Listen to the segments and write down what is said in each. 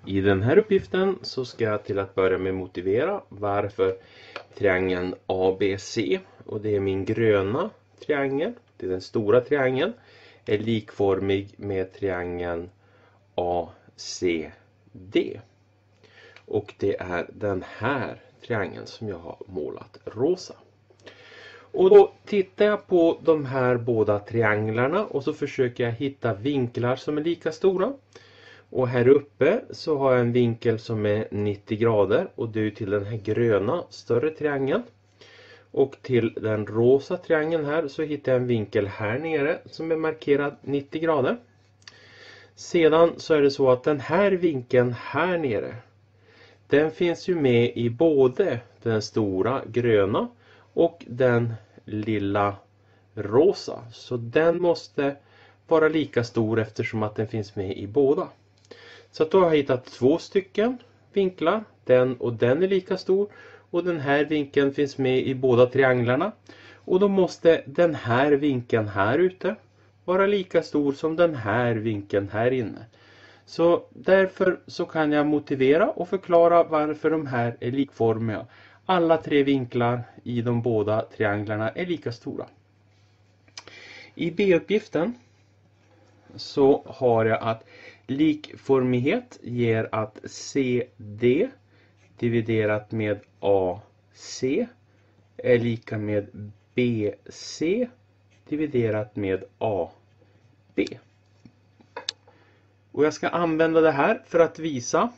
I den här uppgiften så ska jag till att börja med motivera varför triangeln ABC, och det är min gröna triangel, det är den stora triangeln, är likformig med triangeln ACD. Och det är den här triangeln som jag har målat rosa. Och då tittar jag på de här båda trianglarna och så försöker jag hitta vinklar som är lika stora. Och här uppe så har jag en vinkel som är 90 grader och det är till den här gröna större triangeln. Och till den rosa triangeln här så hittar jag en vinkel här nere som är markerad 90 grader. Sedan så är det så att den här vinkeln här nere, den finns ju med i både den stora gröna och den lilla rosa. Så den måste vara lika stor eftersom att den finns med i båda. Så att då har jag hittat två stycken vinklar. Den och den är lika stor. Och den här vinkeln finns med i båda trianglarna. Och då måste den här vinkeln här ute vara lika stor som den här vinkeln här inne. Så därför så kan jag motivera och förklara varför de här är likformiga. Alla tre vinklar i de båda trianglarna är lika stora. I B-uppgiften så har jag att likformighet ger att CD dividerat med AC är lika med BC dividerat med AB. Och jag ska använda det här för att visa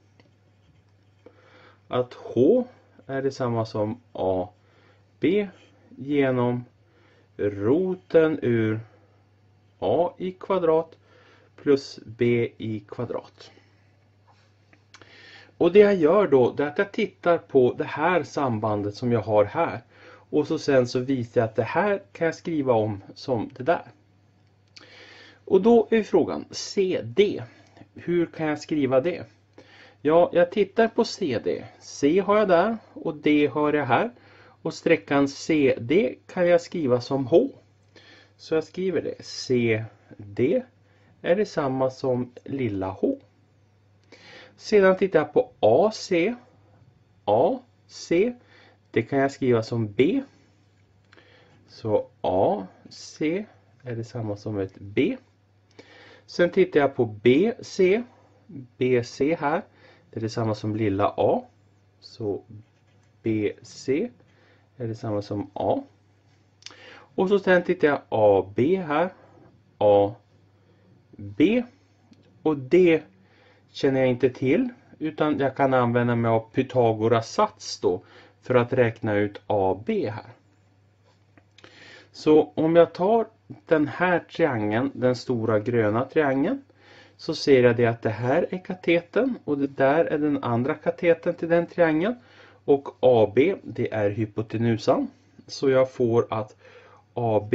att H är detsamma som AB genom roten ur A i kvadrat plus B i kvadrat. Och det jag gör då är att jag tittar på det här sambandet som jag har här. Och så sen så visar jag att det här kan jag skriva om som det där. Och då är frågan CD. Hur kan jag skriva det? Ja, jag tittar på CD. C har jag där och D har jag här. Och sträckan CD kan jag skriva som H. Så jag skriver det. CD är detsamma som lilla H. Sedan tittar jag på AC. AC, det kan jag skriva som B. Så AC är detsamma som ett B. Sen tittar jag på BC. BC här, det är detsamma som lilla A. Så BC är detsamma som A. Och så sen tittar jag AB här. AB. Och det känner jag inte till. Utan jag kan använda mig av Pythagoras sats då. För att räkna ut AB här. Så om jag tar den här triangeln, den stora gröna triangeln. Så ser jag det att det här är kateten. Och det där är den andra kateten till den triangeln. Och AB, det är hypotenusan. Så jag får att AB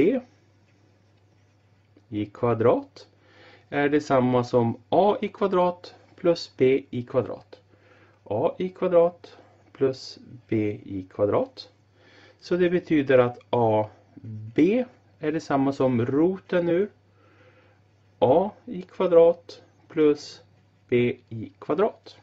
i kvadrat är detsamma som A i kvadrat plus B i kvadrat. A i kvadrat plus B i kvadrat. Så det betyder att AB är detsamma som roten ur A i kvadrat plus B i kvadrat.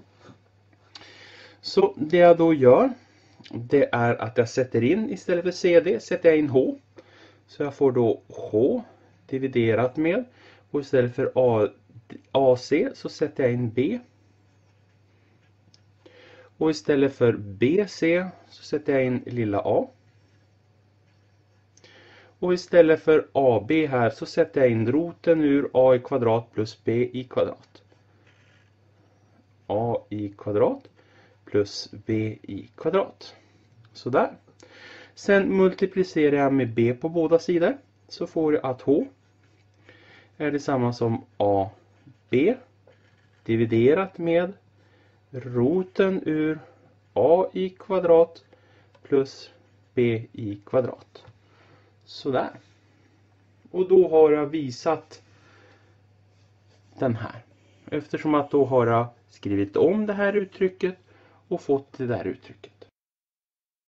Så det jag då gör, det är att jag sätter in istället för CD sätter jag in H. Så jag får då H dividerat med, och istället för AC så sätter jag in B. Och istället för BC så sätter jag in lilla A. Och istället för AB här så sätter jag in roten ur A i kvadrat plus B i kvadrat. A i kvadrat plus B i kvadrat. Sådär. Sen multiplicerar jag med B på båda sidor. Så får jag att H är detsamma som AB dividerat med roten ur A i kvadrat plus B i kvadrat. Sådär. Och då har jag visat den här. Eftersom att då har jag skrivit om det här uttrycket och fått det där uttrycket.